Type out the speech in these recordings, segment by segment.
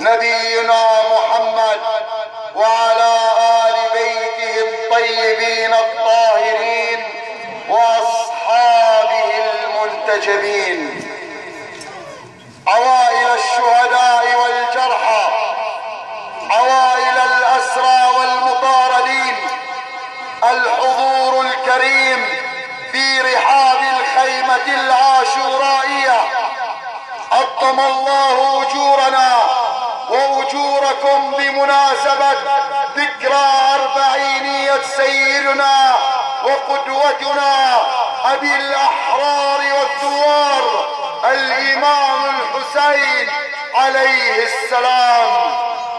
نبينا محمد وعلى آل بيته الطيبين الطاهرين وأصحابه المنتجبين. عوائل الشهداء والجرحى، عوائل الأسرى والمطاردين، الحضور الكريم في رحاب الخيمة العاشورائية، عظم الله أجورنا وأجوركم بمناسبة ذكرى 40 سيدنا وقدوتنا أبي الأحرار والثوار الإمام الحسين عليه السلام.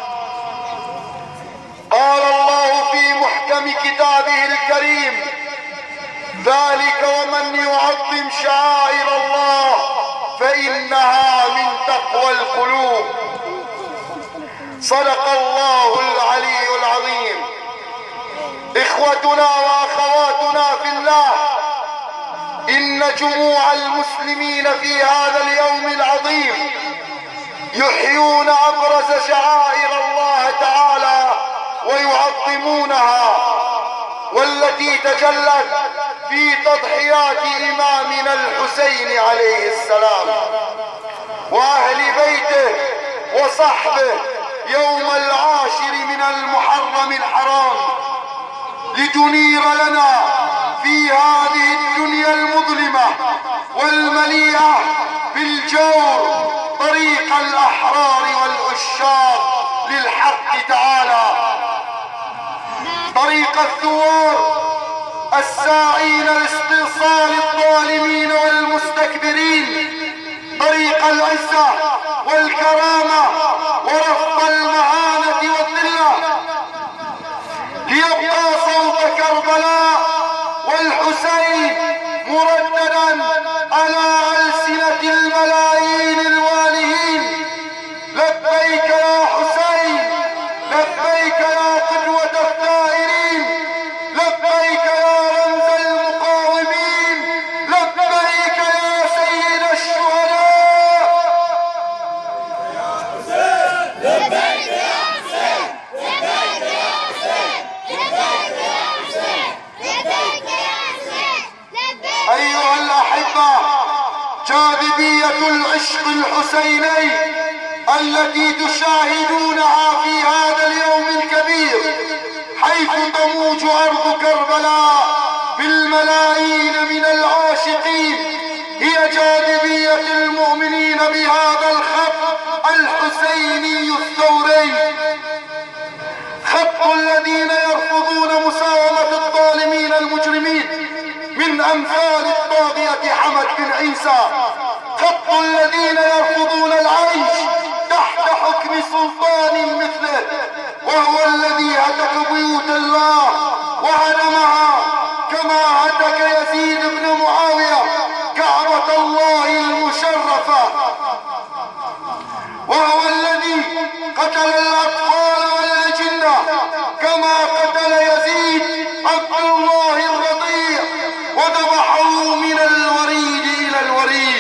قال الله في محكم كتابه الكريم: ذلك ومن يعظم شعائر الله فإنها من تقوى القلوب. صدق الله العلي العظيم. إخوتنا وأخواتنا في الله، إن جموع المسلمين في هذا اليوم العظيم يحيون أبرز شعائر الله تعالى ويعظمونها، والتي تجلت في تضحيات إمامنا الحسين عليه السلام وأهل بيته وصحبه يوم 10 من المحرم الحرام، لتنير لنا في هذه الدنيا المظلمة والمليئة بالجور طريق الأحرار والعشاق للحق تعالى، طريق الثوار الساعين لاستئصال الظالمين والمستكبرين، طريق العزة والكرامة ورفض المهانة والذلة، ليبقى صوت كربلاء والحسين مرددا على ألسنة الملايين الوالهين: لبيك يا حسين، لبيك يا قدوة الثائرين، لبيك يا رمز المقاومين، لبيك يا سيد الشهداء. لبيك يا حسين، لبيك يا حسين، لبيك يا حسين، لبيك يا حسين، لبيك. أيها الأحبة، جاذبية العشق الحسيني التي تشاهدونها في هذا اليوم الكبير، حيث تموج أرض كربلاء بالملايين من العاشقين، هي جاذبية المؤمنين بهذا الخط الحسيني الثوري، خط الذين يرفضون مساومة الظالمين المجرمين من أمثال الطاغية حمد بن عيسى، خط الذين يرفضون العيش تحت حكم سلطان مثله، وهو الذي هتك بيوت الله وهدمها، كما هتك يزيد بن معاوية كعبة الله المشرفة، وهو الذي قتل الأطفال والأجنة كما قتل يزيد عبد الله الرضيع وذبحه من الوريد إلى الوريد،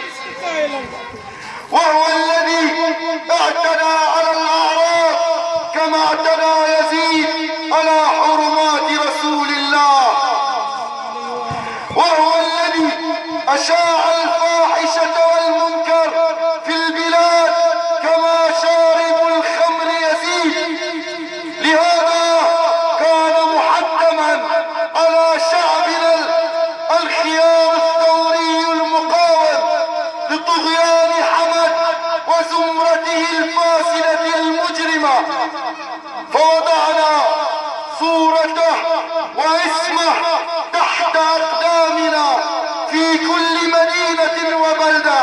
وهو الذي اعتدى على الأعراض كما اعتدى يزيد على حرمات رسول الله، وهو الذي أشاع الفاحشة والمنكر في البلاد كما شارب الخمر يزيد. لهذا كان محتما على شعبنا الخيار الثوري المقاوم لطغيان حمد وزمرته الفاسدة المجرمة، فوضعنا صورته واسمه تحت أقدامنا في كل مدينة وبلدة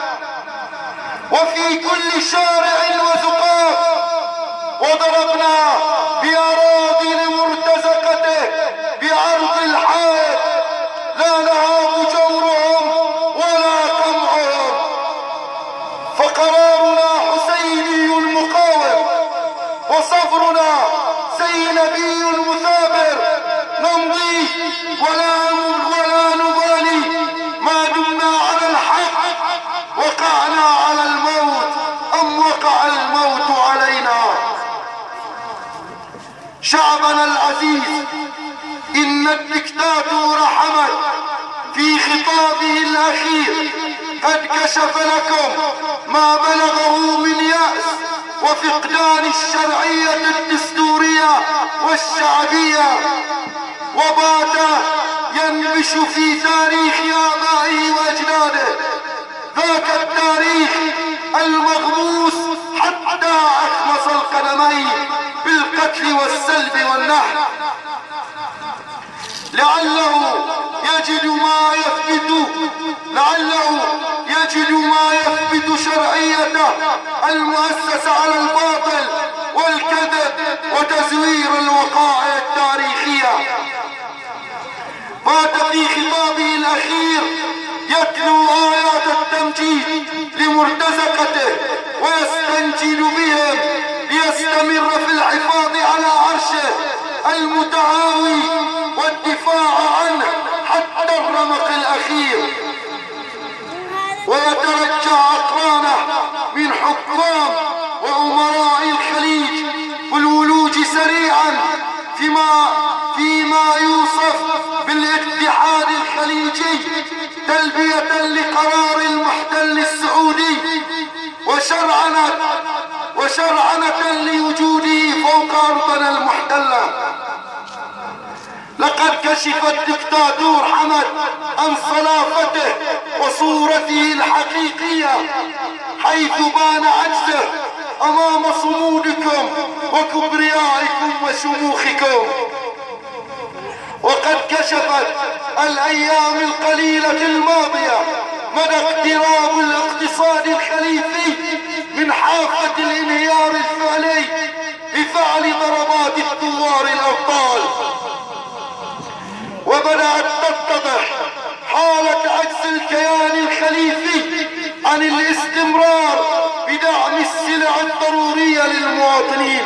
وفي كل شارع وزقاق، وضربنا بأراضي مرتزقته بعرض الحائط، لا نهاب جورهم ولا قمعهم، فقرارنا حسيني المقاوم وصبرنا زينبي المثابر، نمضي ولا نبالي ما دمنا على الحق، وقعنا على الموت أم وقع الموت شعبنا العزيز، إن الدكتاتور حمد في خطابه الأخير قد كشف لكم ما بلغه من يأس وفقدان الشرعية الدستورية والشعبية، وبات ينبش في تاريخ آبائه وأجداده ذاك التاريخ المغموس حتى أخمص القدمين بالقتل والسلب والنهب، لعله يجد ما يثبت شرعيته المؤسسة على الباطل والكذب وتزوير الوقائع التاريخية. بات في خطابه الأخير يتلو آيات التمجيد لمرتزقته ويستنجد بهم ليستمر في الحفاظ على عرشه المتعاوي والدفاع عنه حتى الرمق الأخير، ويترجى أقرانه من حكام وأمراء الخليج بالولوج سريعا فيما يوصف بالاتحاد الخليجي تلبية لقرار المحتل السعودي وشرعنة لوجوده فوق أرضنا المحتلة. لقد كشف الدكتاتور حمد عن صلافته وصورته الحقيقية، حيث بان عجزه أمام صمودكم وكبريائكم وشموخكم. وقد كشفت الأيام القليلة الماضية مدى اقتراب الاقتصاد الخليفي من حافة الانهيار الفعلي بفعل ضربات الثوار الأبطال، وبدأت تتضح حالة عجز الكيان الخليفي عن الاستمرار بدعم السلع الضرورية للمواطنين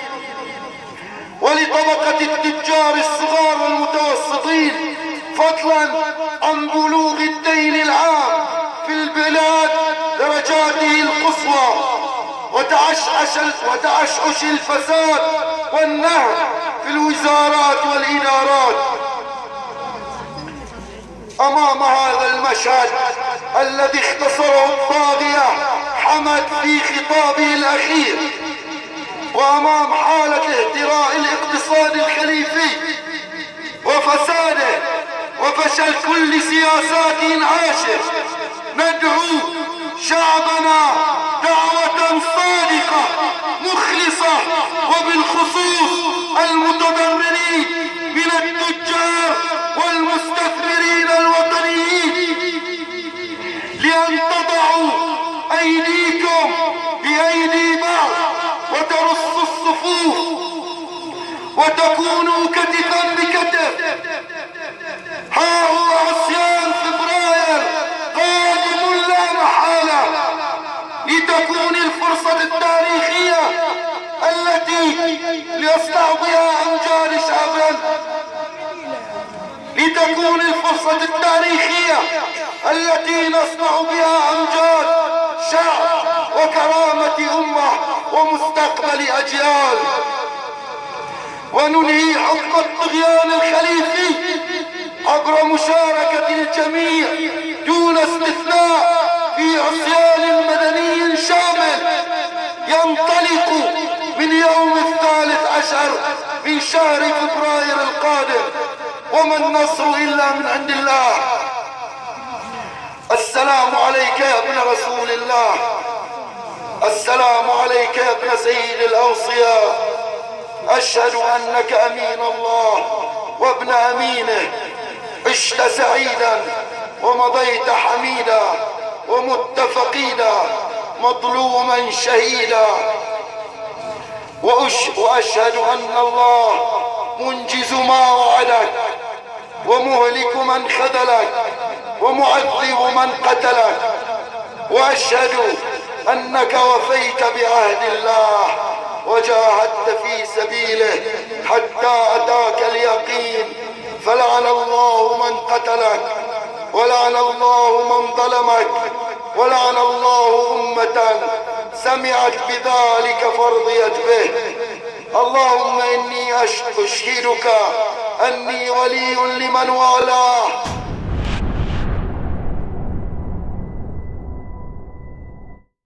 ولطبقة التجار الصغار والمتوسطين، فضلا عن بلوغ الدين العام في البلاد درجاته القصوى وتعشعش الفساد والنهب في الوزارات والإدارات. أمام هذا المشهد الذي اختصره الطاغية حمد في خطابه الأخير، وأمام حالة اهتراء الاقتصاد الخليفي وفساده وفشل كل سياسات إنعاشه، ندعو شعبنا دعوة صادقة مخلصة، وبالخصوص المتضررين من التجار والمستثمرين الوطنيين، لأن تضعوا أيديكم بأيدي بعض وترصوا الصفوف وتكونوا كتفا بكتف. ها هو عصيان فبراير قادم لا محالة، لتكون الفرصة التاريخية التي ليصنع بها أمجاد شعبا، لتكون الفرصة التاريخية التي نصنع بها أمجاد شعب وكرامة أمة ومستقبل أجيال، وننهي حكم الطغيان الخليفي عبر مشاركة الجميع دون استثناء في عصيان مدني شامل ينطلق من يوم 13 من شهر فبراير القادم، وما النصر إلا من عند الله. السلام عليك يا ابن رسول الله، السلام عليك يا ابن سيد الأوصياء، أشهد أنك أمين الله وابن أمينه، عشت سعيدا ومضيت حميدا ومت فقيدا مظلوما شهيدا، وأشهد أن الله منجز ما وعدك ومهلك من خذلك ومعذب من قتلك، وأشهد أنك وفيت بعهد الله وجاهدت في سبيله حتى أتاك اليقين، فلعن الله من قتلك ولعن الله من ظلمك ولعن الله أمة سمعت بذلك فرضيت به. اللهم إني أشهدك أني ولي لمن والاه